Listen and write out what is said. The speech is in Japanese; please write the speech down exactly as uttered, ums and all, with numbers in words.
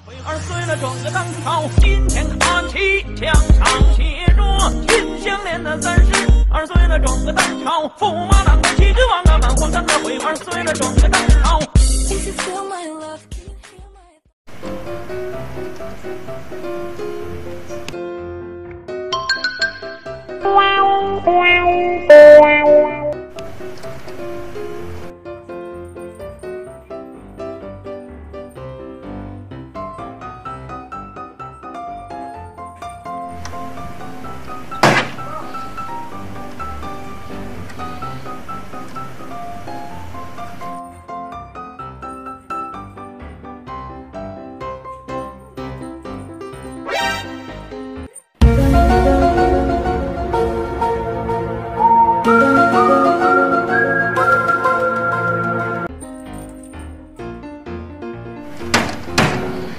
而随了整个当朝，今天看起墙上写着秦香莲的三十，而随了整个当朝，驸马郎的旗帜王啊满皇上的徽，而随了整个当朝。If you feel my love, can you hear my... 《